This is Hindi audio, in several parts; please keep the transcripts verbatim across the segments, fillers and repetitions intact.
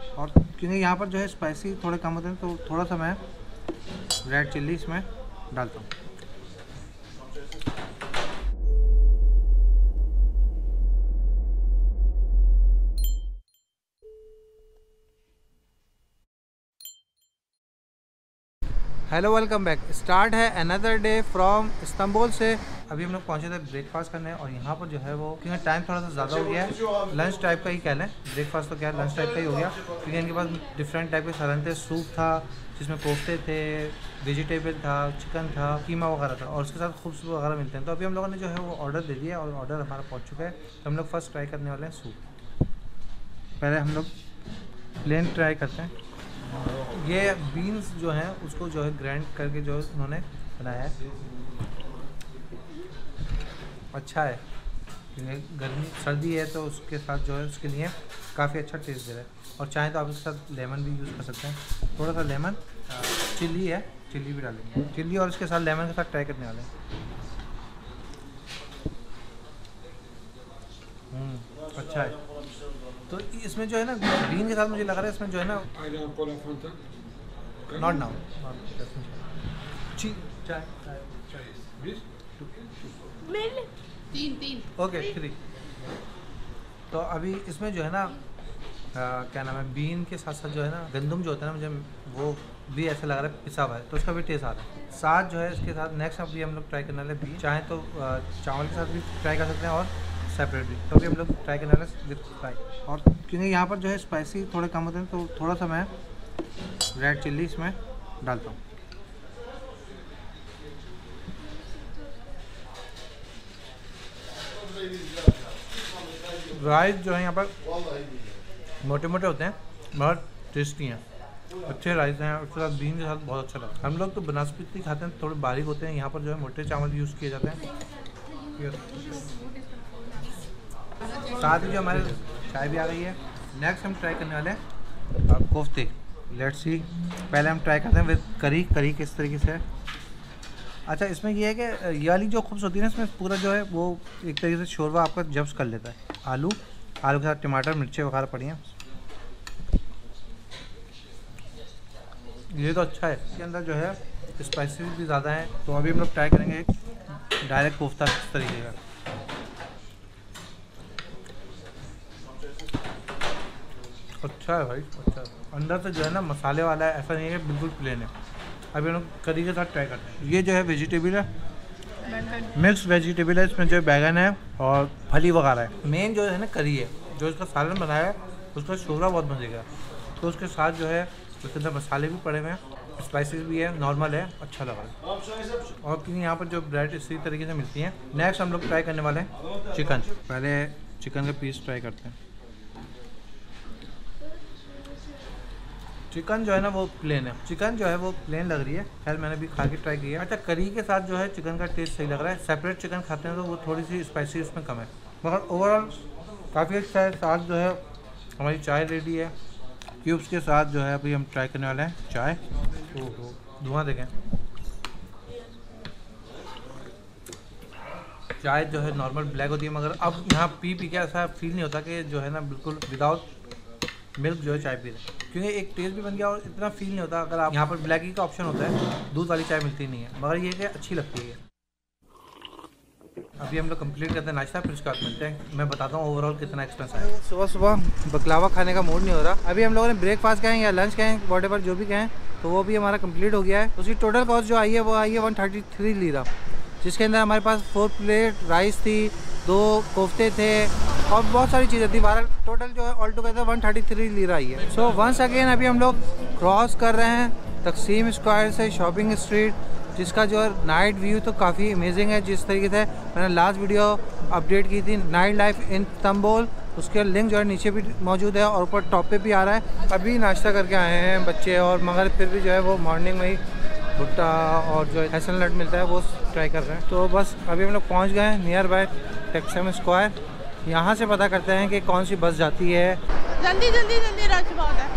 और क्योंकि यहाँ पर जो है स्पाइसी थोड़े कम होते हैं तो थोड़ा सा मैं रेड चिल्ली इसमें डालता हूँ। Hello welcome back. स्टार्ट है अनदर डे फ्रॉम इस्तांबुल से। अभी हम लोग पहुंचे थे ब्रेकफास्ट करने और यहाँ पर जो है वो क्योंकि टाइम थोड़ा सा ज़्यादा हो गया है, लंच टाइप का ही कह लें। ब्रेकफास्ट तो क्या लंच टाइप का ही हो गया क्योंकि इनके पास डिफरेंट टाइप के सालन थे, सूप था जिसमें कोफ्ते थे, वेजिटेबल था, चिकन था, कीमा वगैरह था और उसके साथ खूब सूप वगैरह मिलते हैं। तो अभी हम लोगों ने जो है वो ऑर्डर दे दिया और ऑर्डर हमारा पहुँच चुका है। तो हम लोग फर्स्ट ट्राई करने वाले हैं सूप। पहले हम लोग प्लेन ट्राई करते हैं। ये बीन्स जो हैं उसको जो है ग्राइंड करके जो उन्होंने बनाया है, अच्छा है क्योंकि गर्मी सर्दी है तो उसके साथ जो है उसके लिए काफ़ी अच्छा टेस्ट दे रहा है। और चाहे तो आप इसके साथ लेमन भी यूज़ कर सकते हैं, थोड़ा सा लेमन, चिल्ली है, चिल्ली भी डालेंगे, चिल्ली और इसके साथ लेमन के साथ ट्राई करने वाले हैं। अच्छा है। तो इसमें जो है ना बीन के साथ मुझे लग रहा है इसमें जो है ना नॉट नाउ चाय तीन तीन ओके थ्री। तो अभी इसमें जो है ना आ, क्या नाम है, बीन के साथ साथ जो है ना गंदम जो होता है ना, मुझे वो भी ऐसा लग रहा है पिसा हुआ है तो उसका भी टेस्ट आ रहा है। साथ जो है इसके साथ नेक्स्ट अभी हम लोग ट्राई करने वाले बीन, चाहे तो आ, चावल के साथ भी ट्राई कर सकते हैं और सेपरेट भी। तो अभी हम लोग ट्राई करने वाले विद फ्राई। और क्योंकि यहाँ पर जो है स्पाइसी थोड़े कम होते हैं तो थोड़ा सा मैं रेड चिल्ली इसमें डालता हूँ। राइस जो है यहाँ पर मोटे मोटे होते हैं, बहुत टेस्टी हैं, अच्छे राइस हैं। उसके साथ बीन के साथ बहुत अच्छा लगता है। हम लोग तो बनास्पति खाते हैं, थोड़े बारीक होते हैं, यहाँ पर जो है मोटे चावल यूज़ किए जाते हैं। साथ ही जो हमारे चाय भी आ गई है। नेक्स्ट हम ट्राई करने वाले हैं कोफ्ते। लेट्स सी, पहले हम ट्राई करते हैं विद करी। करी किस तरीके से है, अच्छा इसमें यह है कि ये वाली जो खूबसूरती है ना, इसमें पूरा जो है वो एक तरीके से शोरबा आपका जब्स कर लेता है। आलू आलू के साथ टमाटर मिर्ची वगैरह पड़ी हैं, ये तो अच्छा है। इसके अंदर जो है स्पाइसी भी ज़्यादा है। तो अभी हम लोग ट्राई करेंगे डायरेक्ट कोफ्ता इस तरीके का। अच्छा है भाई, अच्छा है। अंदर से जो है ना मसाले वाला है, ऐसा नहीं है कि बिल्कुल प्लेन है। अभी हम लोग करी के साथ ट्राई करते हैं। ये जो है वेजिटेबल है, मिक्स वेजिटेबल है, इसमें जो है बैगन है और फली वगैरह है। मेन जो है ना करी है, जो इसका सालन बनाया है उसका शोरबा बहुत मजे का। तो उसके साथ जो है उसके अंदर मसाले भी पड़े हुए हैं, स्पाइसेस भी है, नॉर्मल है, अच्छा लगा है। और क्योंकि यहाँ पर जो ब्रेड इसी तरीके से मिलती हैं। नेक्स्ट हम लोग ट्राई करने वाले हैं चिकन। पहले चिकन का पीस ट्राई करते हैं। चिकन जो है ना वो प्लेन है, चिकन जो है वो प्लेन लग रही है। खैर मैंने भी खा के ट्राई किया। अच्छा करी के साथ जो है चिकन का टेस्ट सही लग रहा है। सेपरेट चिकन खाते हैं तो वो थोड़ी सी स्पाइसी उसमें कम है, मगर ओवरऑल काफ़ी अच्छा है। साथ जो है हमारी चाय रेडी है क्यूब्स के साथ। जो है अभी हम ट्राई करने वाले हैं चाय। ओहो धुआं देखें। चाय जो है नॉर्मल ब्लैक होती है, मगर अब यहाँ पी पी के ऐसा फील नहीं होता कि जो है ना बिल्कुल विदाउट मिल्क जो है चाय पी रहे, क्योंकि एक टेस्ट भी बन गया और इतना फील नहीं होता। अगर आप यहाँ पर ब्लैक ही का ऑप्शन होता है, दूध वाली चाय मिलती नहीं है, मगर ये कि अच्छी लगती है। अभी हम लोग कंप्लीट करते हैं नाश्ता, फिर उसके बाद मिलते हैं। मैं बताता हूँ ओवरऑल कितना एक्सपेंस आया। सुबह सुबह बकलावा खाने का मूड नहीं हो रहा। अभी हम लोगों ने ब्रेकफास्ट कहें या लंच कहें, वॉटेवर जो भी कहें, तो वो भी हमारा कंप्लीट हो गया है। उसकी टोटल कॉस्ट जो आई है वो आई है वन थर्टी थ्री लीरा, जिसके अंदर हमारे पास फोर प्लेट राइस थी, दो कोफ्ते थे और बहुत सारी चीज़ें थी। बारह टोटल जो है all together one thirty three lira आई है। सो वंस अगेन अभी हम लोग क्रॉस कर रहे हैं तकसीम स्क्वायर से शॉपिंग स्ट्रीट, जिसका जो है नाइट व्यू तो काफ़ी अमेजिंग है। जिस तरीके से मैंने लास्ट वीडियो अपडेट की थी नाइट लाइफ इन इस्तांबुल, उसके लिंक जो है नीचे भी मौजूद है और ऊपर टॉप पे भी आ रहा है। अभी नाश्ता करके आए हैं बच्चे और, मगर फिर भी जो है वो मॉर्निंग में ही भुट्टा और जो हेज़लनट मिलता है वो ट्राई कर रहे हैं। तो बस अभी हम लोग पहुँच गए हैं नियर बाय तकसीम स्क्वायर। यहाँ से पता करते हैं कि कौन सी बस जाती है। जल्दी जल्दी जल्दी रश बहुत है।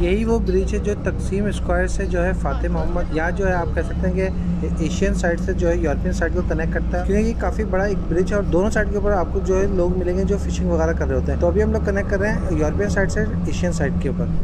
यही वो ब्रिज है जो तकसीम स्क्वायर से जो है फातिह मोहम्मद या जो है आप कह सकते हैं कि एशियन साइड से जो है यूरोपियन साइड को कनेक्ट करता है, क्योंकि ये काफ़ी बड़ा एक ब्रिज है और दोनों साइड के ऊपर आपको जो है लोग मिलेंगे जो फिशिंग वगैरह कर रहे होते हैं। तो अभी हम लोग कनेक्ट कर रहे हैं यूरोपियन साइड से एशियन साइड के ऊपर।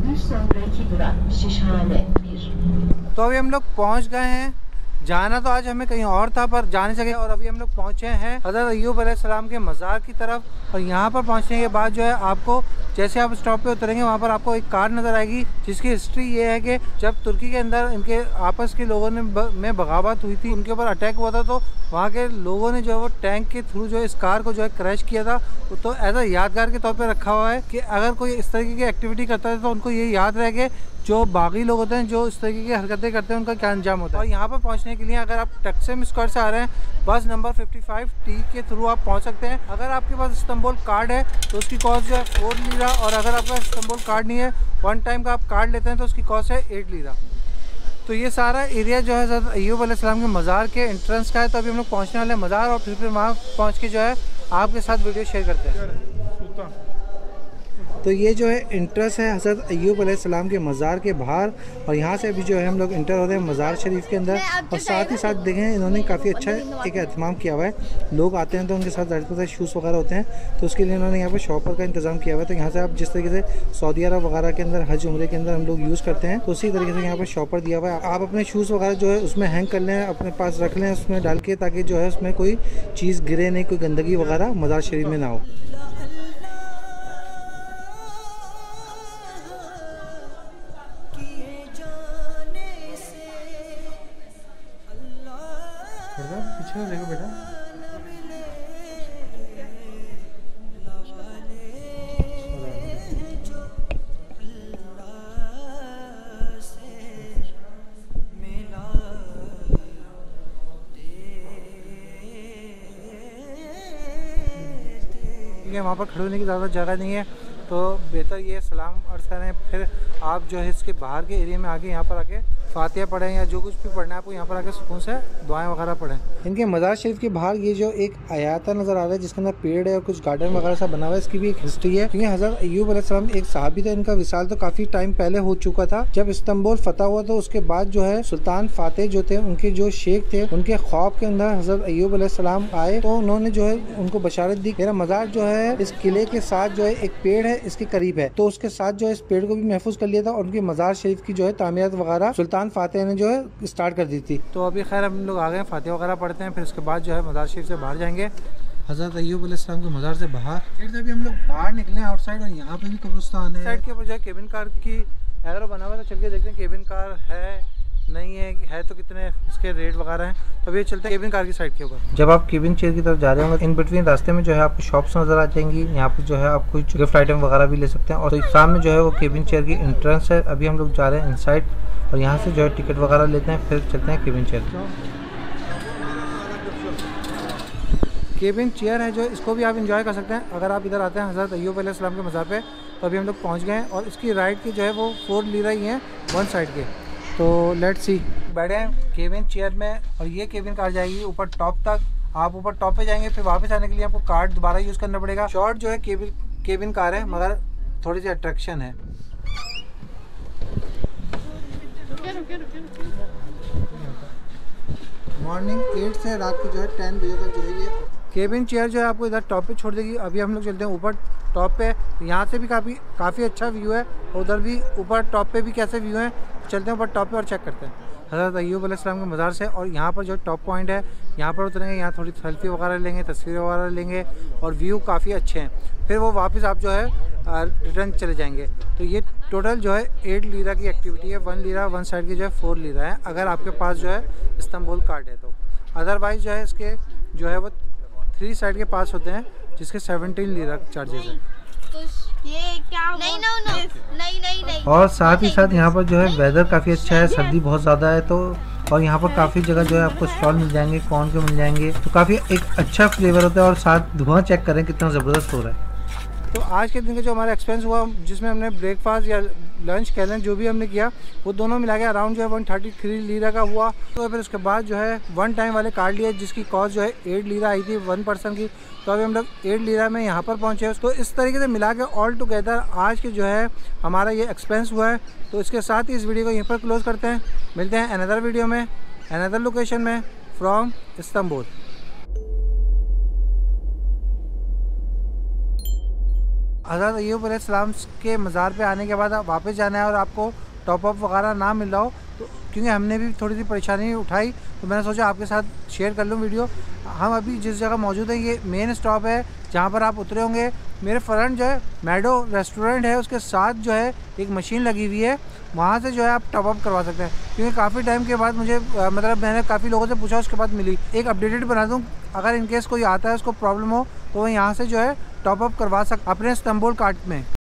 तो अभी हम लोग पहुँच गए हैं। जाना तो आज हमें कहीं और था पर जा नहीं सके और अभी हम लोग पहुँचे हैं हज़रत अय्यूब अलैहिस्सलाम के मज़ार की तरफ। और यहाँ पर पहुँचने के बाद जो है आपको जैसे आप स्टॉप पे उतरेंगे वहाँ पर आपको एक कार नज़र आएगी जिसकी हिस्ट्री ये है कि जब तुर्की के अंदर इनके आपस के लोगों ने ब, में बगावत हुई थी, उनके ऊपर अटैक हुआ था, तो वहाँ के लोगों ने जो है वो टैंक के थ्रू जो है इस कार को जो है क्रैश किया था। तो एज अ यादगार के तौर पर रखा हुआ है कि अगर कोई इस तरीके की एक्टिविटी करता है तो उनको ये याद रहे कि जो बागी लोग होते हैं जो इस तरीके की हरकतें करते हैं उनका क्या अंजाम होता है। और यहाँ पर पहुँचने के लिए अगर आप टक्सिम स्क्वायर से आ रहे हैं बस नंबर पचपन टी के थ्रू आप पहुँच सकते हैं। अगर आपके पास इस्तांबुल कार्ड है तो उसकी कॉस्ट जो है फोर लीरा, और अगर आपका इस्तांबुल कार्ड नहीं है, वन टाइम का आप कार्ड लेते हैं तो उसकी कॉस्ट है एट लीरा। तो ये सारा एरिया जो है हज़रत अय्यूब अलैहिस्सलाम के मज़ार के एंट्रेंस का है। तो अभी हम लोग पहुँचने वाले हैं मज़ार और फिर फिर वहाँ पहुँच के जो है आपके साथ वीडियो शेयर करते हैं। तो ये जो है इंट्रेंस है हज़रत अय्यूब अलैहिस्सलाम के मज़ार के बाहर, और यहाँ से अभी जो है हम लोग इंटर हो रहे हैं मज़ार शरीफ के अंदर। और साथ ही साथ देखें इन्होंने काफ़ी अच्छा एक एहतमाम किया हुआ है। लोग आते हैं तो उनके साथ ज़्यादातर साथ शूज़ वगैरह होते हैं, तो उसके लिए इन्होंने यहाँ पर शॉपर का इंतज़ाम किया हुआ है। तो यहाँ से आप जिस तरीके से सऊदी अरब वगैरह के अंदर हज उम्रे के अंदर हम लोग यूज़ करते हैं, तो उसी तरीके से यहाँ पर शॉपर दिया हुआ है। आप अपने शूज़ वगैरह जो है उसमें हैंग कर लें, अपने पास रख लें उसमें डाल के, ताकि जो है उसमें कोई चीज़ गिरे नहीं, कोई गंदगी वगैरह मज़ार शरीफ में ना हो। पीछे देखो बेटा, वहाँ पर खड़े होने की ज़्यादा जगह नहीं है, तो बेहतर ये सलाम अर्ज़ करें, फिर आप जो है इसके बाहर के एरिया में आके यहाँ पर आके फातिहा पढ़ें या जो कुछ भी पढ़ना है आपको यहाँ पर आके सुकून से दुआएं वगैरह पढ़ें। इनके मज़ार शरीफ के बाहर ये जो एक अयाता नज़र आ रहा है जिसके अंदर पेड़ है और कुछ गार्डन वगैरह सब बना हुआ है, इसकी भी एक हिस्ट्री है। क्योंकि हज़रत अय्यूब अलैहिस्सलाम एक सहाबी थे, इनका विसाल तो काफ़ी टाइम पहले हो चुका था। जब इस्तांबुल फतह हुआ तो उसके बाद जो है सुल्तान फातिह जो थे उनके जो शेख थे, उनके ख्वाब के अंदर हज़रत अय्यूब अलैहिस्सलाम आए, तो उन्होंने जो है उनको बशारत दी, मेरा मज़ार जो है इस किले के साथ जो है एक पेड़ है इसके करीब है, तो उसके साथ जो है इस पेड़ को भी महफूज कर लिया था और उनके मज़ार शरीफ की जो है तामीरात वगैरह सुल्तान फातिह ने जो है स्टार्ट कर दी थी। तो अभी खैर हम लोग आ गए, फातिहा वगैरह पढ़ते हैं, फिर उसके बाद जो है मज़ार शरीफ से बाहर जाएंगे हज़रत अय्यूब अलैहिस्सलाम के मज़ार से बाहर। फिर अभी हम लोग बाहर निकले आउटसाइड और यहाँ पे भी कब्रिस्तान है। साइड के ऊपर जो है केबिन कार की एरो बना हुआ है, तो चल के देखते हैं केबिन कार है नहीं है, है तो कितने इसके रेट वगैरह हैं। तो अभी चलते हैं केबिन कार की साइड के ऊपर। जब आप केबिन चेयर की तरफ जा रहे होंगे इन बिटवीन रास्ते में जो है आपको शॉप्स नज़र आ जाएंगी, यहाँ पर जो है आप कुछ गिफ्ट आइटम वगैरह भी ले सकते हैं। और तो सामने जो है वो केबिन चेयर की एंट्रेंस है। अभी हम लोग जा रहे हैं इनसाइड और यहाँ से जो है टिकट वगैरह लेते हैं, फिर चलते हैं केबिन चेयर। केबिन चेयर है जो इसको भी आप इंजॉय कर सकते हैं अगर आप इधर आते हैं हज़रत अय्यूब अलैहिस्सलाम के मज़ार पे। तो अभी हम लोग पहुँच गए हैं और इसकी राइड की जो है वो फोर लीरा ही हैं वन साइड के। तो लेट्स सी, बैठे हैं केबिन चेयर में और ये केबिन कार जाएगी ऊपर टॉप तक। आप ऊपर टॉप पे जाएंगे, फिर वापस आने के लिए आपको कार्ड दोबारा यूज़ करना पड़ेगा। शॉर्ट जो है केबिन केबिन कार है मगर थोड़ी सी अट्रैक्शन है। मॉर्निंग एट से रात के जो है टेन बजे तक जो है ये केबिन चेयर जो है आपको इधर टॉप पे छोड़ देगी। अभी हम लोग चलते हैं ऊपर टॉप पे, यहाँ से भी काफ़ी काफ़ी अच्छा व्यू है, उधर भी ऊपर टॉप पे भी कैसे व्यू है। चलते हैं ऊपर टॉप पे और चेक करते हैं हज़रत अय्यूब अलैहिस्सलाम के मज़ार से। और यहाँ पर जो टॉप पॉइंट है यहाँ पर उतरेंगे, यहाँ थोड़ी सेल्फी वगैरह लेंगे, तस्वीरें वगैरह लेंगे और व्यू काफ़ी अच्छे हैं। फिर वो वापस आप जो है रिटर्न चले जाएंगे। तो ये टोटल जो है एट लीरा की एक्टिविटी है, वन लीरा वन साइड की जो है फोर लीरा है अगर आपके पास जो है इस्तांबुल कार्ड है तो। अदरवाइज़ जो है इसके जो है वो थ्री साइड के पास होते हैं जिसके सेवनटीन लीरा चार्जेस है। तो ये क्या नहीं नो नो नहीं नहीं नहीं। और साथ ही साथ यहाँ पर जो है वेदर काफ़ी अच्छा है, सर्दी बहुत ज़्यादा है तो। और यहाँ पर काफ़ी जगह जो है आपको स्टॉल मिल जाएंगे, कॉर्न के मिल जाएंगे, तो काफ़ी एक अच्छा फ्लेवर होता है। और साथ धुआं चेक करें कितना ज़बरदस्त हो रहा है। तो आज के दिन का जो हमारा एक्सपेंस हुआ, जिसमें हमने ब्रेकफास्ट या लंच कैलन जो भी हमने किया, वो दोनों मिला के अराउंड जो है वन थर्टी थ्री लीरा का हुआ। तो फिर उसके बाद जो है वन टाइम वाले कार्ड लिए, जिसकी कॉस्ट जो है एट लीरा आई थी वन पर्सन की। तो अभी हम लोग एट लीरा में यहाँ पर पहुँचे। तो इस तरीके से मिला के ऑल टुगेदर आज के जो है हमारा ये एक्सपेंस हुआ है। तो इसके साथ ही इस वीडियो को यहीं पर क्लोज़ करते हैं। मिलते हैं अनदर वीडियो में, अनदर लोकेशन में फ्रॉम इस्तांबुल। हज़रत अय्यूब अलैहिस्सलाम के मज़ार पे आने के बाद आप वापस जाना है और आपको टॉप अप वगैरह ना मिल रहा हो, तो क्योंकि हमने भी थोड़ी सी परेशानी उठाई, तो मैंने सोचा आपके साथ शेयर कर लूँ वीडियो। हम अभी जिस जगह मौजूद हैं ये मेन स्टॉप है जहाँ पर आप उतरे होंगे। मेरे फ्रंट जो है मैडो रेस्टोरेंट है, उसके साथ जो है एक मशीन लगी हुई है, वहाँ से जो है आप टॉप अप करवा सकते हैं। क्योंकि काफ़ी टाइम के बाद मुझे आ, मतलब मैंने काफ़ी लोगों से पूछा, उसके बाद मिली। एक अपडेटेड बना दूँ, अगर इनकेस कोई आता है उसको प्रॉब्लम हो तो वो यहाँ से जो है टॉप अप करवा सक अपने इस्तांबुल कार्ड में।